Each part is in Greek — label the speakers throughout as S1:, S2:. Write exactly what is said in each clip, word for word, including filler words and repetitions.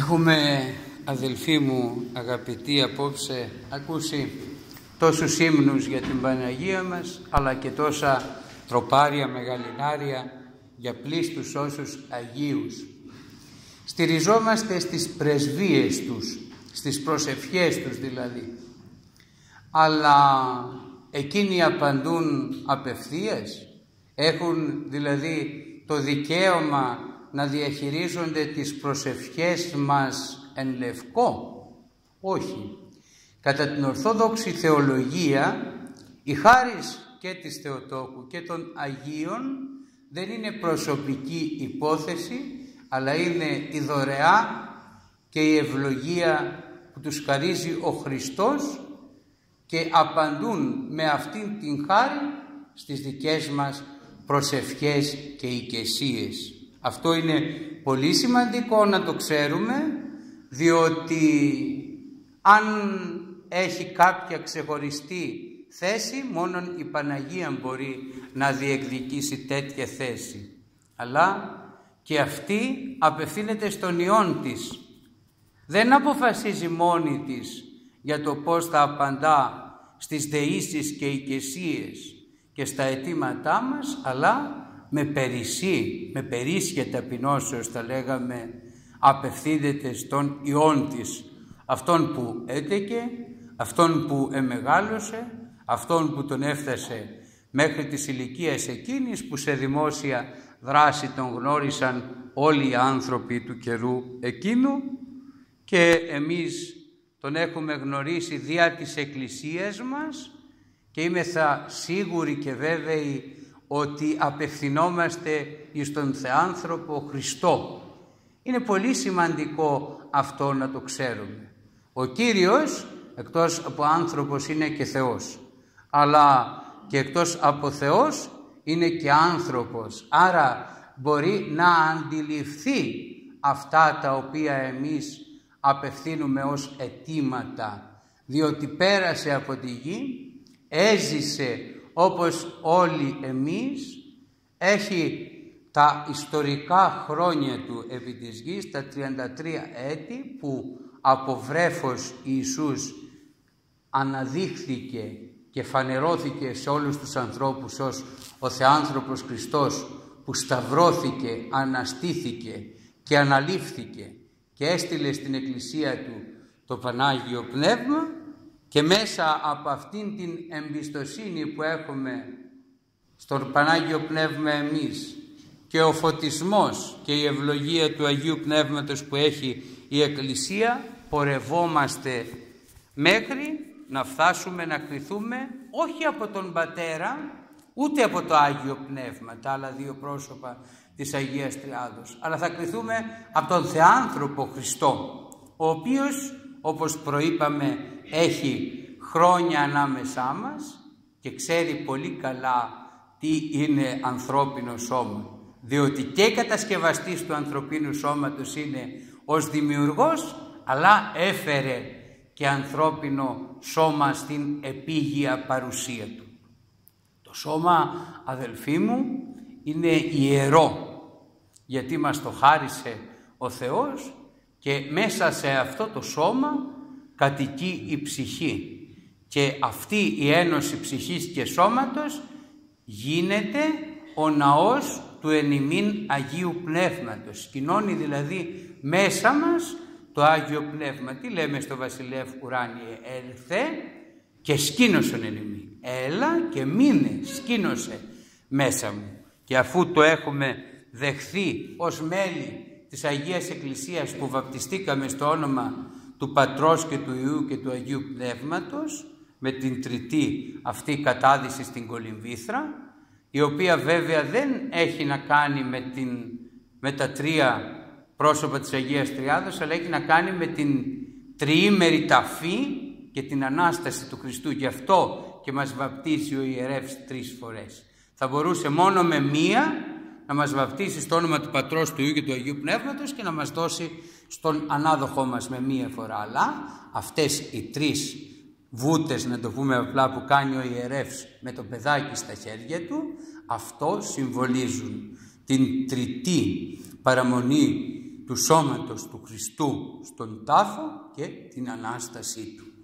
S1: Έχουμε, αδελφοί μου αγαπητοί, απόψε ακούσει τόσους ύμνους για την Παναγία μας, αλλά και τόσα τροπάρια, μεγαλινάρια για πλήστους όσους Αγίους. Στηριζόμαστε στις πρεσβείες τους, στις προσευχές τους δηλαδή, αλλά εκείνοι απαντούν απευθείας, έχουν δηλαδή το δικαίωμα να διαχειρίζονται τις προσευχές μας εν λευκό? Όχι. Κατά την Ορθόδοξη Θεολογία, η χάρις και της Θεοτόκου και των Αγίων δεν είναι προσωπική υπόθεση, αλλά είναι η δωρεά και η ευλογία που τους χαρίζει ο Χριστός και απαντούν με αυτήν την χάρη στις δικές μας προσευχές και οικεσίες. Αυτό είναι πολύ σημαντικό να το ξέρουμε, διότι αν έχει κάποια ξεχωριστή θέση, μόνον η Παναγία μπορεί να διεκδικήσει τέτοια θέση. Αλλά και αυτή απευθύνεται στον Υιόν της. Δεν αποφασίζει μόνη της για το πώς θα απαντά στις δεήσεις και οικεσίες και στα αιτήματά μας, αλλά με περισσή, με περίσσια ταπεινώσεως θα λέγαμε, απευθύνεται στον Υιόν της, αυτόν που έτεκε, αυτόν που εμεγάλωσε, αυτόν που τον έφτασε μέχρι της ηλικίας εκείνης που σε δημόσια δράση τον γνώρισαν όλοι οι άνθρωποι του καιρού εκείνου, και εμείς τον έχουμε γνωρίσει διά της Εκκλησίας μας και είμεθα σίγουροι και βέβαιοι ότι απευθυνόμαστε εις τον Θεάνθρωπο Χριστό. Είναι πολύ σημαντικό αυτό να το ξέρουμε. Ο Κύριος εκτός από άνθρωπος είναι και Θεός, αλλά και εκτός από Θεός είναι και άνθρωπος. Άρα μπορεί να αντιληφθεί αυτά τα οποία εμείς απευθύνουμε ως αιτήματα, διότι πέρασε από τη γη, έζησε όπως όλοι εμείς, έχει τα ιστορικά χρόνια του επί της γης, τα τριάντα τρία έτη που από βρέφος Ιησούς αναδείχθηκε και φανερώθηκε σε όλους τους ανθρώπους ως ο Θεάνθρωπος Χριστός, που σταυρώθηκε, αναστήθηκε και αναλήφθηκε και έστειλε στην Εκκλησία του το Πανάγιο Πνεύμα, και μέσα από αυτήν την εμπιστοσύνη που έχουμε στον Πανάγιο Πνεύμα εμείς και ο φωτισμός και η ευλογία του Αγίου Πνεύματος που έχει η Εκκλησία, πορευόμαστε μέχρι να φτάσουμε να κριθούμε όχι από τον Πατέρα ούτε από το Άγιο Πνεύμα, τα άλλα δύο πρόσωπα της Αγίας Τριάδος, αλλά θα κριθούμε από τον Θεάνθρωπο Χριστό, ο οποίος, όπως προείπαμε, έχει χρόνια ανάμεσά μας και ξέρει πολύ καλά τι είναι ανθρώπινο σώμα, διότι και κατασκευαστής του ανθρωπίνου σώματος είναι ως δημιουργός, αλλά έφερε και ανθρώπινο σώμα στην επίγεια παρουσία του. Το σώμα, αδελφοί μου, είναι ιερό, γιατί μας το χάρισε ο Θεός και μέσα σε αυτό το σώμα κατοικεί η ψυχή, και αυτή η ένωση ψυχής και σώματος γίνεται ο ναός του εν ημίν Αγίου Πνεύματος. Σκηνώνει δηλαδή μέσα μας το Άγιο Πνεύμα. Τι λέμε στο Βασιλεύ Ουράνιε? Έλθε και σκήνωσον εν ημίν. Έλα και μείνε, σκήνωσε μέσα μου. Και αφού το έχουμε δεχθεί ως μέλη της Αγίας Εκκλησίας που βαπτιστήκαμε στο όνομα του Πατρός και του Υιού και του Αγίου Πνεύματος, με την τριτή αυτή κατάδυση στην Κολυμβήθρα, η οποία βέβαια δεν έχει να κάνει με, την, με τα τρία πρόσωπα της Αγίας Τριάδος, αλλά έχει να κάνει με την τριήμερη ταφή και την Ανάσταση του Χριστού. Γι' αυτό και μας βαπτίσει ο ιερεύς τρεις φορές. Θα μπορούσε μόνο με μία να μας βαπτίσει στο όνομα του Πατρός, του Υιού και του Αγίου Πνεύματος και να μας δώσει στον ανάδοχό μας με μία φορά. Αλλά αυτές οι τρεις βούτες, να το πούμε απλά, που κάνει ο ιερεύς με το παιδάκι στα χέρια του, αυτό συμβολίζουν την τριτή παραμονή του σώματος του Χριστού στον τάφο και την Ανάστασή Του.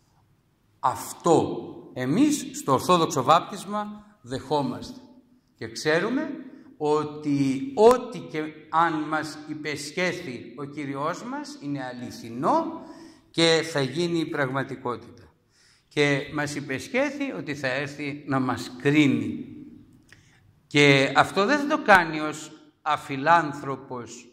S1: Αυτό εμείς στο Ορθόδοξο βάπτισμα δεχόμαστε και ξέρουμε ότι ό,τι και αν μας υπεσχέθη ο Κύριος μας είναι αληθινό και θα γίνει πραγματικότητα. Και μας υπεσχέθη ότι θα έρθει να μας κρίνει. Και αυτό δεν θα το κάνει ως αφιλάνθρωπος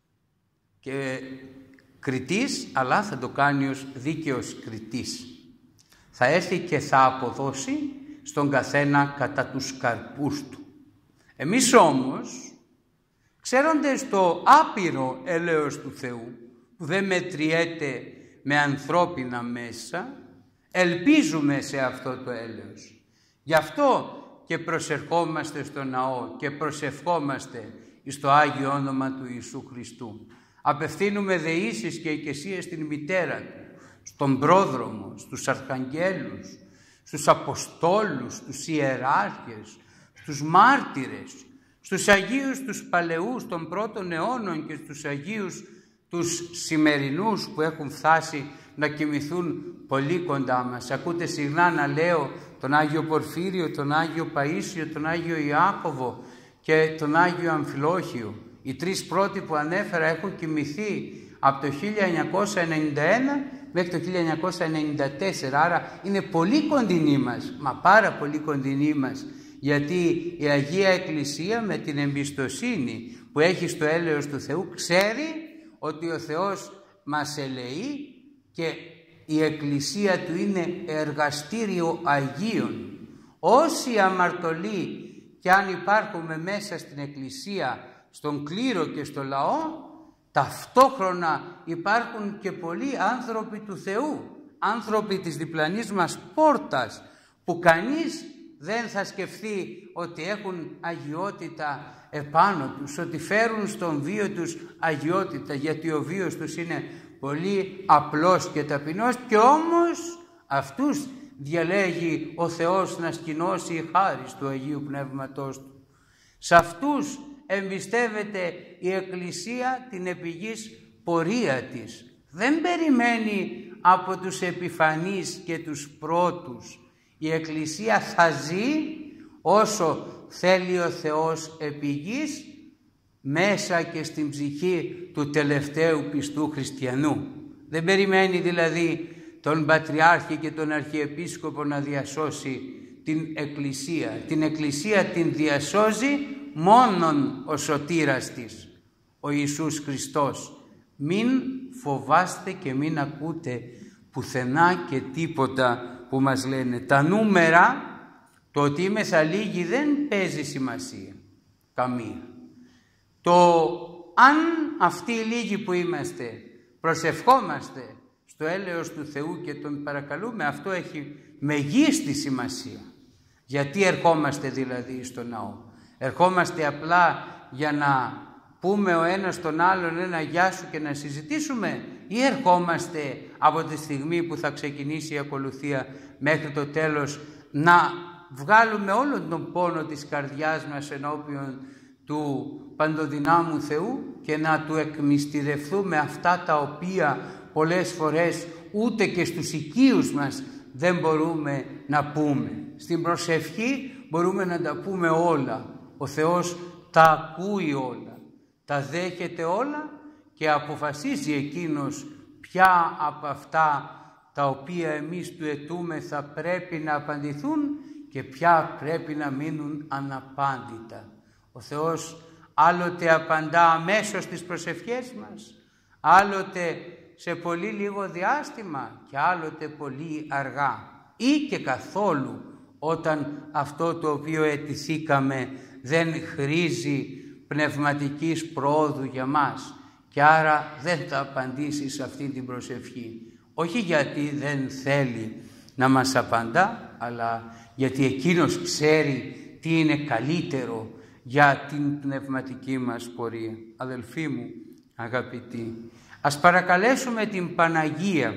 S1: και κριτής, αλλά θα το κάνει ως δίκαιος κριτής. Θα έρθει και θα αποδώσει στον καθένα κατά τους καρπούς του. Εμείς όμως, ξέροντας το άπειρο έλεος του Θεού, που δεν μετριέται με ανθρώπινα μέσα, ελπίζουμε σε αυτό το έλεος. Γι' αυτό και προσευχόμαστε στο ναό και προσευχόμαστε στο Άγιο Όνομα του Ιησού Χριστού. Απευθύνουμε δεήσεις και εικαισίες στην μητέρα Του, στον πρόδρομο, στους αρχαγγέλους, στους αποστόλους, στους ιεράρχες, στους μάρτυρες, στους Αγίους τους παλαιούς των πρώτων αιώνων και στους Αγίους τους σημερινούς που έχουν φτάσει να κοιμηθούν πολύ κοντά μας. Ακούτε συχνά να λέω τον Άγιο Πορφύριο, τον Άγιο Παΐσιο, τον Άγιο Ιάκωβο και τον Άγιο Αμφιλόχιο. Οι τρεις πρώτοι που ανέφερα έχουν κοιμηθεί από το χίλια εννιακόσια ενενήντα ένα μέχρι το χίλια εννιακόσια ενενήντα τέσσερα, άρα είναι πολύ κοντινοί μας, μα πάρα πολύ κοντινοί μας, γιατί η Αγία Εκκλησία με την εμπιστοσύνη που έχει στο έλεος του Θεού ξέρει ότι ο Θεός μας ελεεί και η Εκκλησία Του είναι εργαστήριο Αγίων. Όσοι αμαρτωλοί και αν υπάρχουμε μέσα στην Εκκλησία, στον κλήρο και στο λαό, ταυτόχρονα υπάρχουν και πολλοί άνθρωποι του Θεού, άνθρωποι της διπλανής μας πόρτας, που κανείς δεν θα σκεφτεί ότι έχουν αγιότητα επάνω τους, ότι φέρουν στον βίο τους αγιότητα, γιατί ο βίος τους είναι πολύ απλός και ταπεινός, και όμως αυτούς διαλέγει ο Θεός να σκηνώσει η χάρις του Αγίου Πνεύματός Του. Σε αυτούς εμπιστεύεται η Εκκλησία την επιγής πορεία της. Δεν περιμένει από τους επιφανείς και τους πρώτους. Η Εκκλησία θα ζει όσο θέλει ο Θεός επί γης, μέσα και στην ψυχή του τελευταίου πιστού χριστιανού. Δεν περιμένει δηλαδή τον Πατριάρχη και τον Αρχιεπίσκοπο να διασώσει την Εκκλησία. Την Εκκλησία την διασώζει μόνον ο σωτήρας της, ο Ιησούς Χριστός. Μην φοβάστε και μην ακούτε πουθενά και τίποτα που μας λένε. Τα νούμερα, το ότι είμεθα λίγοι δεν παίζει σημασία καμία. Το αν αυτοί οι λίγοι που είμαστε προσευχόμαστε στο έλεος του Θεού και τον παρακαλούμε, αυτό έχει μεγίστη σημασία. Γιατί ερχόμαστε δηλαδή στο ναό? Ερχόμαστε απλά για να πούμε ο ένας τον άλλον ένα γεια σου και να συζητήσουμε, ή ερχόμαστε από τη στιγμή που θα ξεκινήσει η ακολουθία μέχρι το τέλος να βγάλουμε όλο τον πόνο της καρδιάς μας ενώπιον του παντοδυνάμου Θεού και να Του εκμυστηρευτούμε αυτά τα οποία πολλές φορές ούτε και στους οικείους μας δεν μπορούμε να πούμε. Στην προσευχή μπορούμε να τα πούμε όλα. Ο Θεός τα ακούει όλα, τα δέχεται όλα και αποφασίζει Εκείνος ποια από αυτά τα οποία εμείς Του αιτούμε θα πρέπει να απαντηθούν και ποια πρέπει να μείνουν αναπάντητα. Ο Θεός άλλοτε απαντά αμέσως στις προσευχές μας, άλλοτε σε πολύ λίγο διάστημα και άλλοτε πολύ αργά ή και καθόλου όταν αυτό το οποίο αιτηθήκαμε δεν χρήζει πνευματικής πρόοδου για μας και άρα δεν θα απαντήσει σε αυτή την προσευχή. Όχι γιατί δεν θέλει να μας απαντά, αλλά γιατί Εκείνος ξέρει τι είναι καλύτερο για την πνευματική μας πορεία. Αδελφοί μου αγαπητοί, ας παρακαλέσουμε την Παναγία,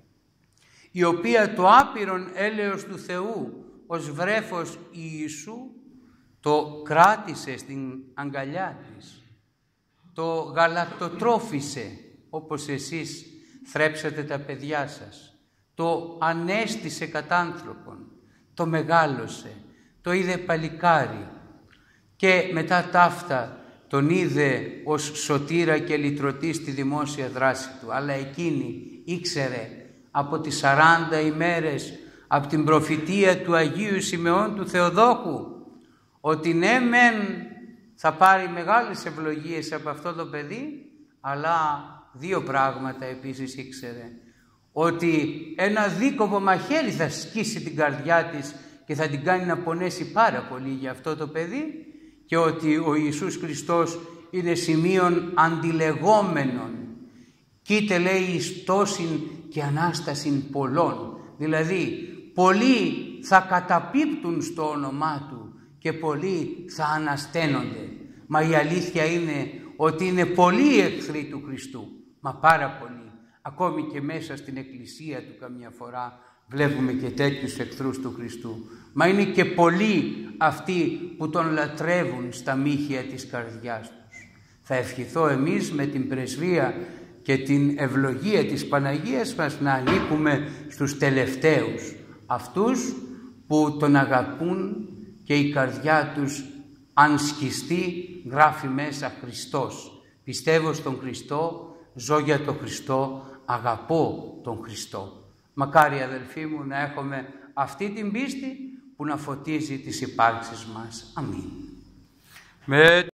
S1: η οποία το άπειρον έλεος του Θεού ως βρέφος Ιησού το κράτησε στην αγκαλιά της. το γαλακτοτρόφισε όπως εσείς θρέψατε τα παιδιά σας, το ανέστησε κατ' άνθρωπον, το μεγάλωσε, το είδε παλικάρι και μετά ταύτα τον είδε ως σωτήρα και λυτρωτή στη δημόσια δράση του. Αλλά εκείνη ήξερε από τις σαράντα ημέρες, από την προφητεία του Αγίου Σιμεών του Θεοδόκου, ότι ναι μεν θα πάρει μεγάλες ευλογίες από αυτό το παιδί, αλλά δύο πράγματα επίσης ήξερε. Ότι ένα δίκοπο μαχαίρι θα σκίσει την καρδιά της και θα την κάνει να πονέσει πάρα πολύ για αυτό το παιδί, και ότι ο Ιησούς Χριστός είναι σημείων αντιλεγόμενων. Κοίτε, λέει, εις τόσην και ανάστασιν πολλών. Δηλαδή, πολλοί θα καταπίπτουν στο όνομά Του και πολλοί θα ανασταίνονται. Μα η αλήθεια είναι ότι είναι πολλοί εχθροί του Χριστού. Μα πάρα πολλοί. Ακόμη και μέσα στην εκκλησία Του καμιά φορά βλέπουμε και τέτοιους εχθρούς του Χριστού. Μα είναι και πολλοί αυτοί που Τον λατρεύουν στα μύχια της καρδιάς τους. Θα ευχηθώ εμείς με την πρεσβεία και την ευλογία της Παναγίας μας να ανήκουμε στους τελευταίους, αυτούς που Τον αγαπούν και η καρδιά τους αν σκιστεί γράφει μέσα Χριστός. Πιστεύω στον Χριστό, ζω για τον Χριστό, αγαπώ τον Χριστό. Μακάρι, αδελφοί μου, να έχουμε αυτή την πίστη που να φωτίζει τις υπάρξεις μας. Αμήν. Με